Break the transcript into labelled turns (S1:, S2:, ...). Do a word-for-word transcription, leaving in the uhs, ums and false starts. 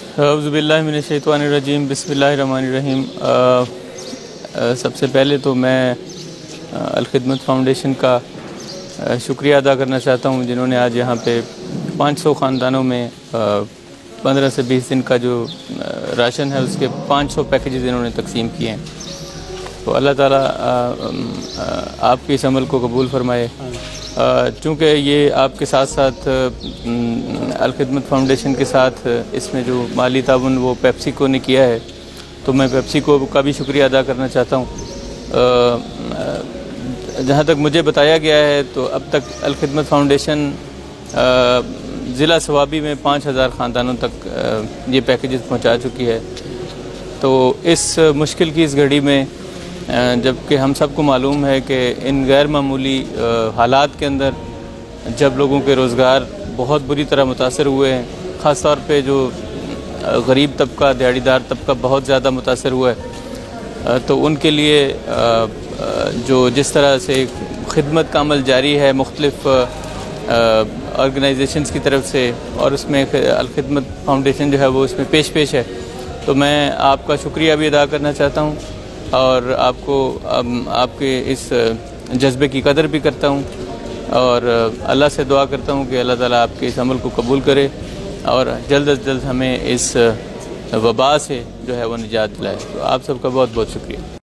S1: औज़ुबिल्लाहि मिनश्शैतानिर्रजीम बिस्मिल्लाहिर्रहमानिर्रहीम। सबसे पहले तो मैं अल खिदमत फाउंडेशन का शुक्रिया अदा करना चाहता हूँ, जिन्होंने आज यहाँ पे पाँच सौ ख़ानदानों में पंद्रह से बीस दिन का जो राशन है उसके पाँच सौ पैकेजेस इन्होंने तकसीम किए हैं। तो अल्लाह ताला आपके इस अमल को कबूल फरमाए। चूँकि ये आपके साथ साथ अल खिदमत फाउंडेशन के साथ इसमें जो माली ताउन वो पेप्सिको ने किया है, तो मैं पेप्सिको का भी शुक्रिया अदा करना चाहता हूँ। जहाँ तक मुझे बताया गया है तो अब तक अल खिदमत फाउंडेशन ज़िला सवाबी में पाँच हज़ार ख़ानदानों तक ये पैकेजेस पहुँचा चुकी है। तो इस मुश्किल की इस घड़ी में, जबकि हम सबको मालूम है कि इन गैर मामूली हालात के अंदर जब लोगों के रोज़गार बहुत बुरी तरह मुतासर हुए हैं, ख़ास तौर पे जो गरीब तबका, दिहाड़ीदार तबका बहुत ज़्यादा मुतासर हुआ है, तो उनके लिए जो जिस तरह से खिदमत का अमल जारी है मुख्तलिफ़ ऑर्गेनाइजेशंस की तरफ से, और उसमें अल खिदमत फाउंडेशन जो है वो इसमें पेश पेश है, तो मैं आपका शुक्रिया भी अदा करना चाहता हूँ और आपको आपके इस जज्बे की कदर भी करता हूँ और अल्लाह से दुआ करता हूँ कि अल्लाह ताला आपके इस अमल को कबूल करे और जल्द अज जल्द हमें इस वबा से जो है वो निजात दिलाए। तो आप सबका बहुत बहुत शुक्रिया।